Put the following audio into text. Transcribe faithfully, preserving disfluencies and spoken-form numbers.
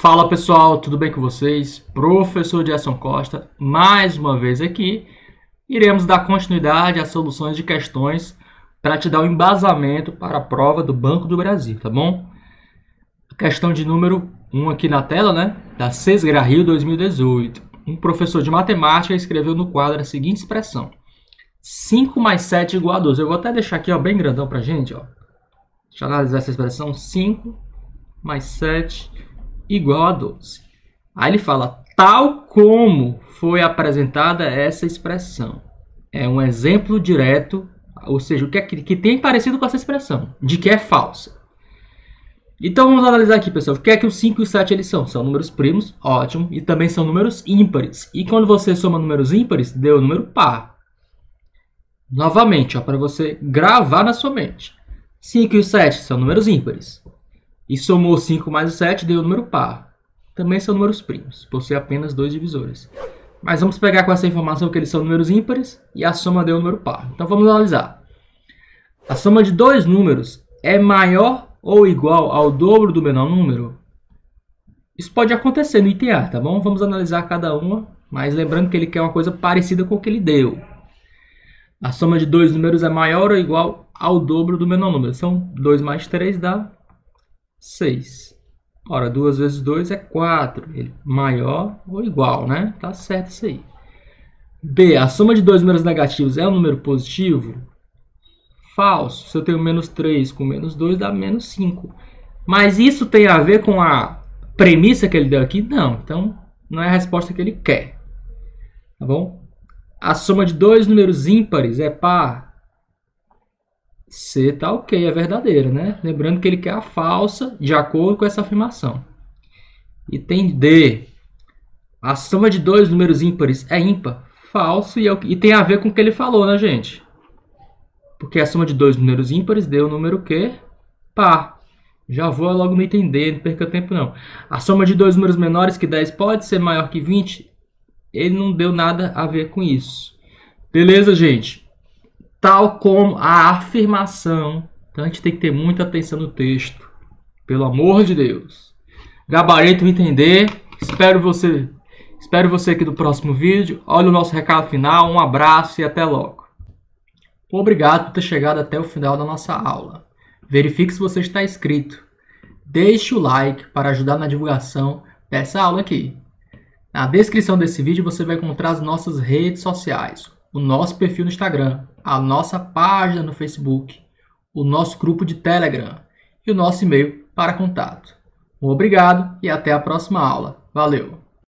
Fala pessoal, tudo bem com vocês? Professor Gerson Costa, mais uma vez aqui. Iremos dar continuidade às soluções de questões para te dar um embasamento para a prova do Banco do Brasil, tá bom? Questão de número um aqui na tela, né? Da Sesgra Rio dois mil e dezoito. Um professor de matemática escreveu no quadro a seguinte expressão: cinco mais sete igual a doze. Eu vou até deixar aqui ó, bem grandão pra gente. Ó. Deixa eu analisar essa expressão. cinco mais sete igual a doze. Aí ele fala, tal como foi apresentada essa expressão. É um exemplo direto, ou seja, o que, é, que tem parecido com essa expressão, de que é falsa. Então vamos analisar aqui, pessoal. O que é que os cinco e o sete eles são? São números primos, ótimo, e também são números ímpares. E quando você soma números ímpares, deu o número par. Novamente, para você gravar na sua mente. cinco e o sete são números ímpares. E somou cinco mais o sete, deu o número par. Também são números primos, possuem apenas dois divisores. Mas vamos pegar com essa informação que eles são números ímpares e a soma deu o número par. Então vamos analisar. A soma de dois números é maior ou igual ao dobro do menor número? Isso pode acontecer no item A, tá bom? Vamos analisar cada uma, mas lembrando que ele quer uma coisa parecida com o que ele deu. A soma de dois números é maior ou igual ao dobro do menor número. São dois mais três dá seis. Ora, duas vezes dois é quatro. Ele maior ou igual, né? Tá certo isso aí. B. A soma de dois números negativos é um número positivo? Falso. Se eu tenho menos três com menos dois, dá menos cinco. Mas isso tem a ver com a premissa que ele deu aqui? Não. Então, não é a resposta que ele quer. Tá bom? A soma de dois números ímpares é par? C tá ok, é verdadeira, né? Lembrando que ele quer a falsa de acordo com essa afirmação. Item D. A soma de dois números ímpares é ímpar? Falso e, é o, e tem a ver com o que ele falou, né, gente? Porque a soma de dois números ímpares deu o número que? Par. Já vou logo no item D, não perca tempo não. A soma de dois números menores que dez pode ser maior que vinte? Ele não deu nada a ver com isso. Beleza, gente? Tal como a afirmação. Então a gente tem que ter muita atenção no texto. Pelo amor de Deus. Gabarito entender. Espero você, espero você aqui no próximo vídeo. Olha o nosso recado final. Um abraço e até logo. Obrigado por ter chegado até o final da nossa aula. Verifique se você está inscrito. Deixe o like para ajudar na divulgação dessa aula aqui. Na descrição desse vídeo você vai encontrar as nossas redes sociais. O nosso perfil no Instagram, a nossa página no Facebook, o nosso grupo de Telegram e o nosso e-mail para contato. Um obrigado e até a próxima aula. Valeu!